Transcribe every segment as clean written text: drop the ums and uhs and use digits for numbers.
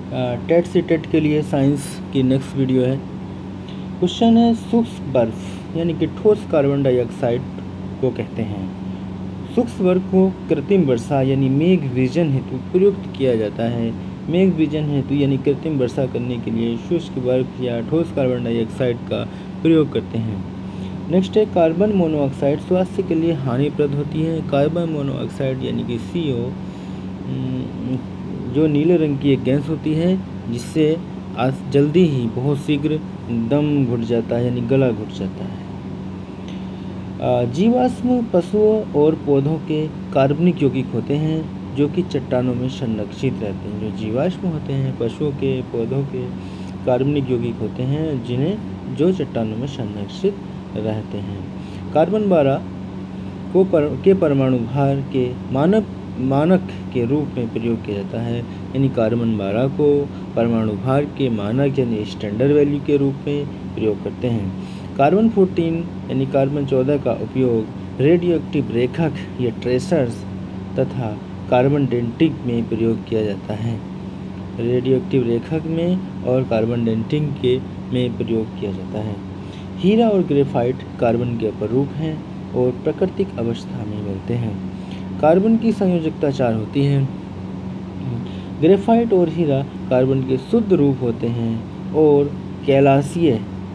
TET से TET के लिए साइंस की नेक्स्ट वीडियो है। क्वेश्चन है, सूक्ष्म बर्फ यानी कि ठोस कार्बन डाइऑक्साइड को कहते हैं। सूक्ष्म बर्फ को कृत्रिम वर्षा यानी मेघ विजन हेतु प्रयुक्त किया जाता है। मेघ विजन हेतु यानी कृत्रिम वर्षा करने के लिए शुष्क बर्फ या ठोस कार्बन डाइऑक्साइड का प्रयोग करते हैं। नेक्स्ट है, कार्बन मोनोऑक्साइड स्वास्थ्य के लिए हानिप्रद होती है। कार्बन मोनोऑक्साइड यानी कि CO जो नीले रंग की एक गैस होती है, जिससे जल्दी ही बहुत शीघ्र दम घुट जाता है यानी गला घुट जाता है। जीवाश्म पशुओं और पौधों के कार्बनिक यौगिक होते हैं जो कि चट्टानों में संरक्षित रहते हैं। जो जीवाश्म होते हैं पशुओं के पौधों के कार्बनिक यौगिक होते हैं जिन्हें जो चट्टानों में संरक्षित रहते हैं। कार्बन 12 के परमाणु भार के मानक के रूप में प्रयोग किया जाता है, यानी कार्बन 12 को परमाणु भार के मानक यानी स्टैंडर्ड वैल्यू के रूप में प्रयोग करते हैं। कार्बन 14 यानी कार्बन 14 का उपयोग रेडियोएक्टिव रेखक या ट्रेसर्स तथा कार्बन डेंटिंग में प्रयोग किया जाता है। रेडियोएक्टिव रेखक में और कार्बन डेंटिंग में प्रयोग किया जाता है। हीरा और ग्रेफाइट कार्बन के अपरूप हैं और प्राकृतिक अवस्था में मिलते हैं। कार्बन की संयोजकता 4 होती है। ग्रेफाइट और हीरा कार्बन के शुद्ध रूप होते हैं और कैलाशीय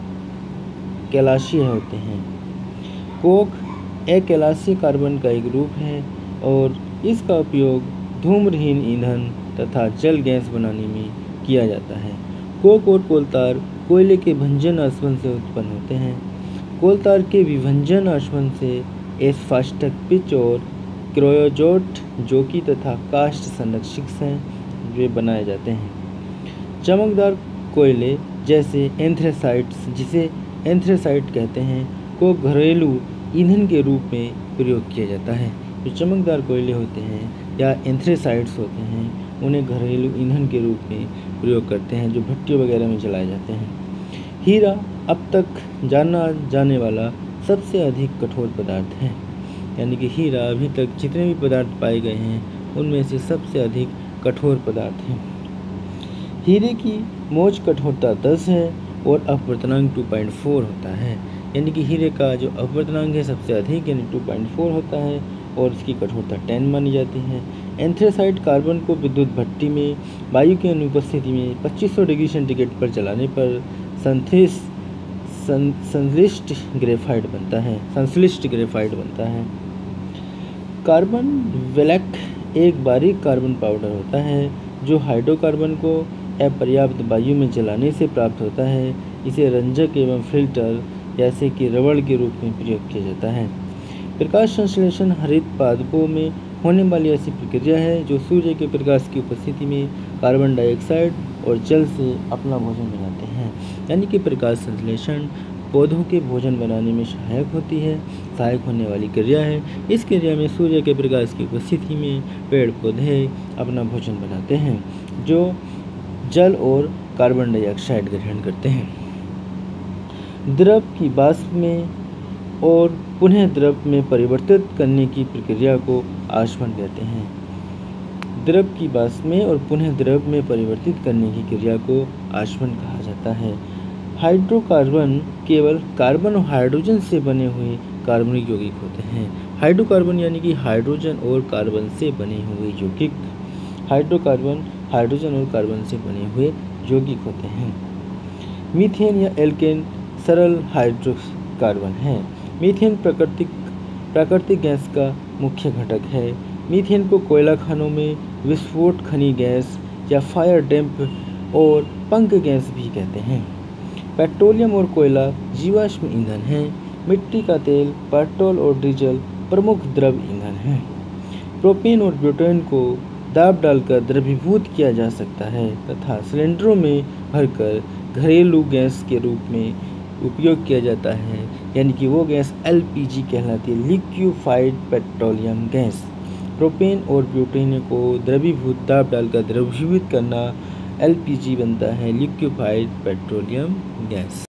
होते हैं। कोक अकैलाशीय कार्बन का एक रूप है और इसका उपयोग धूम्रहीन ईंधन तथा जल गैस बनाने में किया जाता है। कोक और कोलतार कोयले के भंजन आसवन से उत्पन्न होते हैं। कोलतार के विभंजन आसवन से एस्फास्टक पिच और क्रोयोजोट जोकी तथा काष्ठ संरक्षक हैं वे बनाए जाते हैं। चमकदार कोयले जैसे एंथ्रेसाइट्स, जिसे एंथ्रेसाइट कहते हैं, को घरेलू ईंधन के रूप में प्रयोग किया जाता है। जो चमकदार कोयले होते हैं या एंथ्रेसाइट्स होते हैं उन्हें घरेलू ईंधन के रूप में प्रयोग करते हैं जो भट्टियों वगैरह में जलाए जाते हैं। हीरा अब तक जाना जाने वाला सबसे अधिक कठोर पदार्थ है, यानी कि हीरा अभी तक जितने भी पदार्थ पाए गए हैं उनमें से सबसे अधिक कठोर पदार्थ है। हीरे की मौज कठोरता 10 है और अपवर्तनांक 2.4 होता है, यानी कि हीरे का जो अपवर्तनांक है सबसे अधिक यानी 2.4 होता है और इसकी कठोरता 10 मानी जाती है। एंथ्रेसाइट कार्बन को विद्युत भट्टी में वायु की अनुपस्थिति में 2500 डिग्री सेंटीग्रेड पर जलाने पर संश्लिष्ट ग्रेफाइट बनता है। कार्बन ब्लैक एक बारीक कार्बन पाउडर होता है जो हाइड्रोकार्बन को अपर्याप्त वायु में जलाने से प्राप्त होता है। इसे रंजक एवं फिल्टर जैसे कि रबड़ के रूप में प्रयोग किया जाता है। प्रकाश संश्लेषण हरित पादपों में होने वाली ऐसी प्रक्रिया है जो सूर्य के प्रकाश की उपस्थिति में कार्बन डाइऑक्साइड और जल से अपना भोजन बनाते हैं, यानी कि प्रकाश संश्लेषण पौधों के भोजन बनाने में सहायक होने वाली क्रिया है। इस क्रिया में सूर्य के प्रकाश की उपस्थिति में पेड़ पौधे अपना भोजन बनाते हैं जो जल और कार्बन डाइऑक्साइड ग्रहण करते हैं। द्रव की वाष्प में और पुनः द्रव में परिवर्तित करने की प्रक्रिया को आशमन कहते हैं। द्रव की वाष्प में और पुनः द्रव में परिवर्तित करने की क्रिया को आशमन कहा जाता है। हाइड्रोकार्बन केवल कार्बन और हाइड्रोजन से बने हुए कार्बनिक यौगिक होते हैं। हाइड्रोकार्बन यानी कि हाइड्रोजन और कार्बन से बने हुए यौगिक। हाइड्रोकार्बन हाइड्रोजन और कार्बन से बने हुए यौगिक होते हैं। मीथेन या एल्केन सरल हाइड्रोकार्बन है। मीथेन प्राकृतिक गैस का मुख्य घटक है। मीथेन को कोयला खानों में विस्फोट खनी गैस या फायर डैम्प और पंख गैस भी कहते हैं। पेट्रोलियम और कोयला जीवाश्म ईंधन हैं। मिट्टी का तेल, पेट्रोल और डीजल प्रमुख द्रव ईंधन हैं। प्रोपेन और ब्यूटेन को दाब डालकर द्रवीभूत किया जा सकता है तथा सिलेंडरों में भरकर घरेलू गैस के रूप में उपयोग किया जाता है, यानी कि वो गैस LPG कहलाती है, लिक्विफाइड पेट्रोलियम गैस। प्रोपेन और ब्यूटेन को द्रवीभूत दाब डालकर द्रवीभूत करना LPG बनता है, लिक्विफाइड पेट्रोलियम गैस।